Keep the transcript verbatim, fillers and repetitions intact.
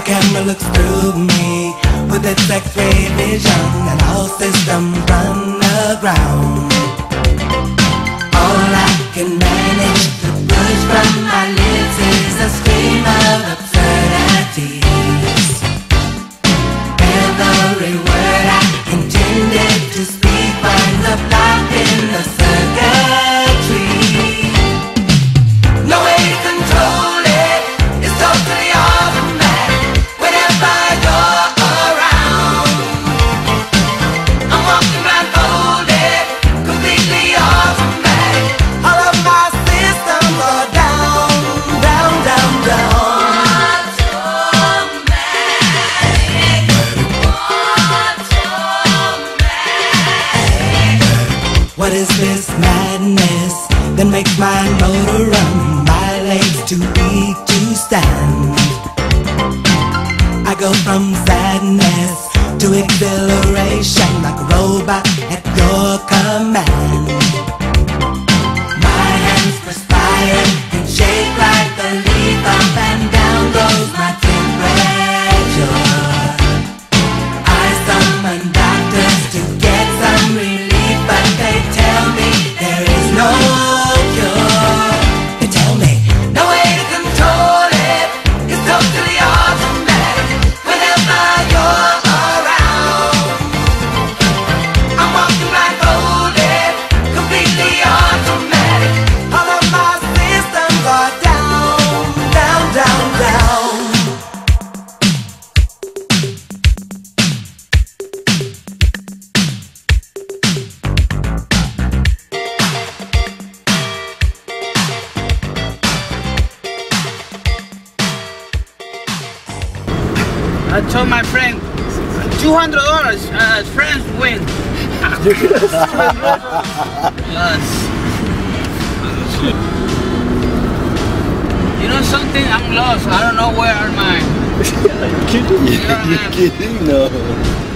camera looks through me with its X-ray vision, and all systems run aground. All I can manage to push from my lips is a stream of absurdities. Every word I intended to speak winds up locked in the circuitry. No way to control it, it's totally automatic. Whenever you're around, I'm walking blindfolded, completely automatic. All of my systems are down, down, down, down. What is this madness that makes my motor run? My legs too weak to stand. I go from sadness to exhilaration like a robot at your command. My hands perspire and shake like a leaf, up and down goes my temperature. I summon doctors to get some relief, but they tell me there is no cure. They tell me no way to control it, it's totally automatic. Whenever you're around, I'm walking blindfolded, completely automatic. All of my systems are down, down, down, down. I told my friend, two hundred dollars, uh, friends win. Yes. You know something? I'm lost. I don't know where am I. Are you kidding? You know, You're kidding? No.